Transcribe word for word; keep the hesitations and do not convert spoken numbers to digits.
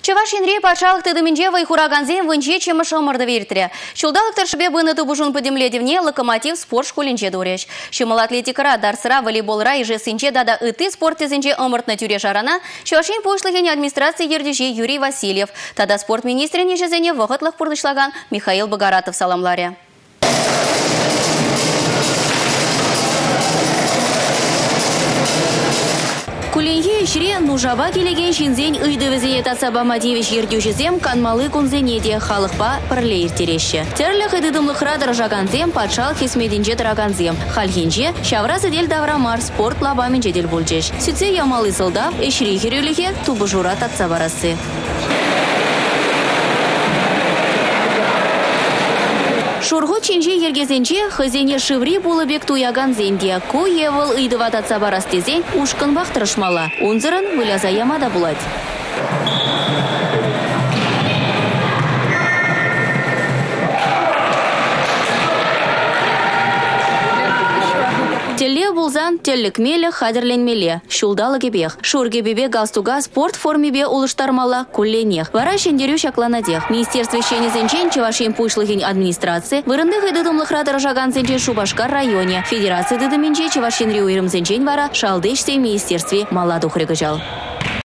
Чавашинре патшалық тыдыминже вайхураганзен вынче чемы шамырды верттіре. Шулдалық тыршыбе бұны тубушын подемледевне локомотив спорт школинче дуреш. Шымыл атлетикара, дарсыра, волейболра и жесінче дада ыты спорт тезінче ымыртны тюре жарана, Чавашин пошлыхен администрации ердежи Юрий Васильев. Тада спорт министріне жезене вғытлық пұрдышлаган Михаил Багаратов саламларе. Кулинье ишре нужаба келеген шинзень ыйдывызене тацаба девиш ердюжезем канмалы кунзенеде халықпа пірлейр тереші. Терліх ыдыдымлықра дыржаганзем патшал хесмединже дыраганзем. Хальхинже шавразы дел даврамар спорт лабамин жедел бульчеш. Сүтсе ямалы сылдап ишри херюліге тубыжура татсабарасы. Шургу чинже ергезенче хызене шыври булыбек туяган зенде. Ку евыл ыйдыва татсабарастезен ушкын бақтырышмала. Унзырын выляза ямада булать. Теле булзан теллік мелі хадерленмеле, шулдалы кебех. Шургебебе галстуга спорт формебе улыштармала кулленех. Вара шендерю шакланадех. Министерство шенезенчен Чавашин пушлыхин администрации, вырындых ыдыдымлых радыржаган зенчен Шубашкар районе. Федерация дыдыминче Чавашин риуирым зенчен вара шалдеште министерстве маладух регажал.